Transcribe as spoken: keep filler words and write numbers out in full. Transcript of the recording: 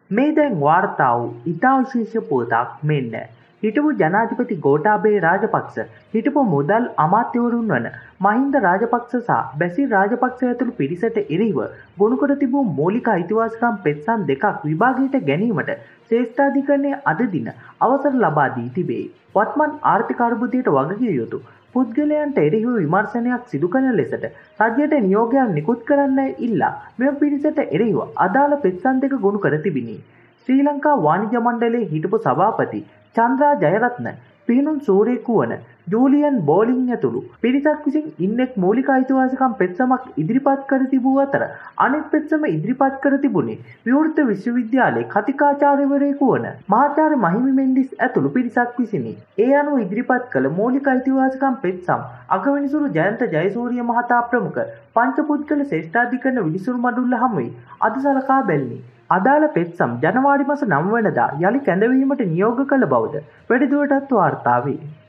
මේ දැන් වාර්තා වූ ඉතා විශේෂ පුවතක් මෙන්න. හිටපු ජනාධිපති ගෝඨාභය රාජපක්ෂ, හිටපු මුදල් අමාත්‍යවරුන් වන මහින්ද රාජපක්ෂ සහ බැසිල් රාජපක්ෂ ඇතුළු පිරිසට එරෙහිව ගොනු කර තිබූ මූලික අයිතිවාසිකම් පෙත්සම් දෙකක් විභාගයට ගැනීමට ශ්‍රේෂ්ඨාධිකරණය අද දින අවසර ලබා දී තිබේ. වත්මන් ආර්ථික අර්බුදයට වගකිව යුතු පුද්ගලයන්ට එරෙහිව විමර්ශනයක් සිදු කරන ලෙසට රජයට නියෝගයක් නිකුත් කරන්න ඉල්ලා මෙම පිරිසට එරෙහිව අදාළ පෙත්සම් දෙක ගොනු කර තිබිණි. ශ්‍රී ලංකා වාණිජ්‍ය මණ්ඩලයේ හිටපු සභාපති චන්ද්‍රා ජයරත්න, පිහිනුම් සූරේකු වන ජූලියන් බෝලින් ඇතුළු පිරිසක් විසින් ඉන්නෙක් මූලික අයිතිවාසිකම් පෙත්සමක් ඉදිරිපත් කර තිබූ අතර අනෙක් පෙත්සම ඉදිරිපත් කර තිබුණේ විවෘත විශ්වවිද්‍යාලයේ කතිකාචාර්යවරයෙකු වන මහාචාර්ය මහිමි මෙන්ඩිස් ඇතුළු පිරිසක් විසිනි. ඒ අනුව ඉදිරිපත් කළ මූලික අයිතිවාසිකම් පෙත්සම් අගවිනිසුරු ජයන්ත ජයසූරිය මහතා ප්‍රමුඛ පංචපුද්ගල ශ්‍රේෂ්ඨාධිකරණ විනිසුරු මඩුල්ල හමුවේ අද සලකා බැලිණි. අදාළ පෙත්සම් ජනවාරි මාස නවය වෙනිදා යළි කැඳවීමට නියෝග කළ බවද වැඩිදුරටත් වාර්තා වේ.